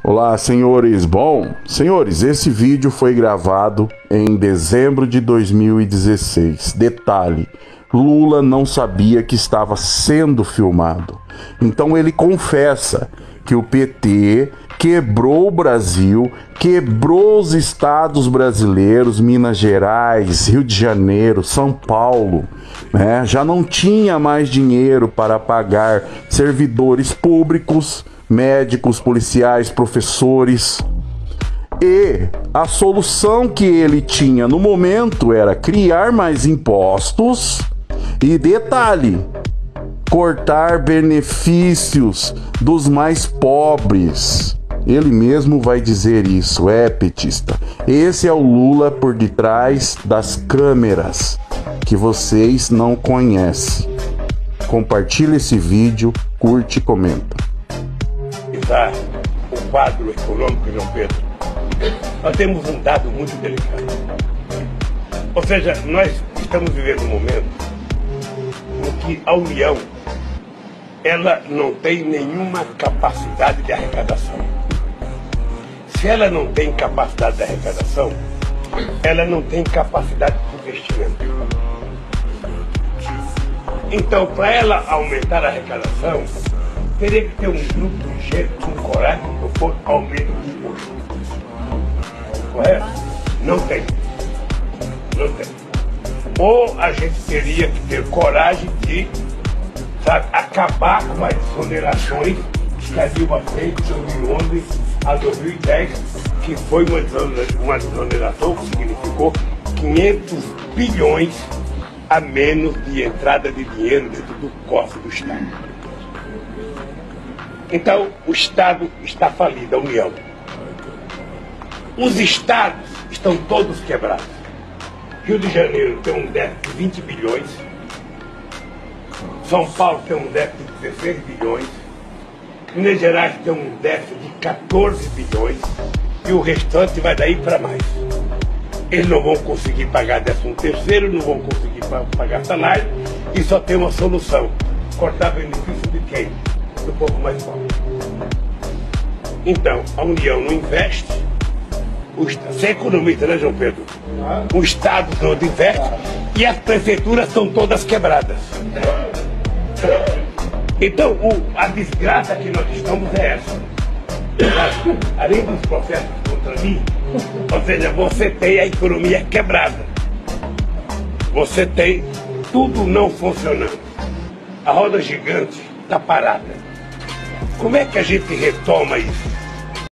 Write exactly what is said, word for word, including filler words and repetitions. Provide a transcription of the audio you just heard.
Olá, senhores. Bom, senhores, esse vídeo foi gravado em dezembro de dois mil e dezesseis. Detalhe, Lula não sabia que estava sendo filmado. Então ele confessa que o P T quebrou o Brasil, quebrou os estados brasileiros, Minas Gerais, Rio de Janeiro, São Paulo, né? Já não tinha mais dinheiro para pagar servidores públicos, médicos, policiais, professores. E a solução que ele tinha no momento era criar mais impostos e, detalhe, cortar benefícios dos mais pobres. Ele mesmo vai dizer isso, é petista. Esse é o Lula por detrás das câmeras, que vocês não conhecem. Compartilhe esse vídeo, curte e comenta. Está o quadro econômico, João Pedro. Nós temos um dado muito delicado. Ou seja, nós estamos vivendo um momento em que a União ela não tem nenhuma capacidade de arrecadação. Se ela não tem capacidade de arrecadação, ela não tem capacidade de investimento. Então, para ela aumentar a arrecadação, teria que ter um grupo de gente com coragem de propor aumento do imposto. Correto? Não tem. Não tem. Ou a gente teria que ter coragem de, sabe, acabar com as exonerações que a Dilma fez de dois mil e onze a dois mil e dez, que foi uma desoneração que significou quinhentos bilhões a menos de entrada de dinheiro dentro do cofre do Estado. Então, o Estado está falido, a União. Os Estados estão todos quebrados. Rio de Janeiro tem um déficit de vinte bilhões. São Paulo tem um déficit de dezesseis bilhões. Minas Gerais tem um déficit de quatorze bilhões. E o restante vai daí para mais. Eles não vão conseguir pagar décimo terceiro, não vão conseguir pagar salário. E só tem uma solução: cortar benefício de quem? Do povo mais pobre. Então, a União não investe, você é economista, né, João Pedro? O Estado não investe e as prefeituras são todas quebradas. Então, o, a desgraça que nós estamos é essa. Além dos processos contra mim, ou seja, você tem a economia quebrada. Você tem tudo não funcionando. A roda gigante está parada. Como é que a gente retoma isso?